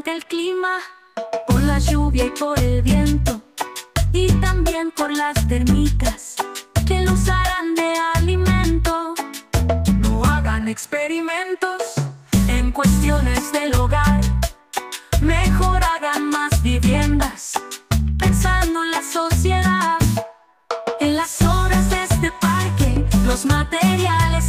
ante el clima, por la lluvia y por el viento, y también por las termitas que lo usarán de alimento. No hagan experimentos en cuestiones del hogar, mejor hagan más viviendas pensando en la sociedad. En las obras de este parque, los materiales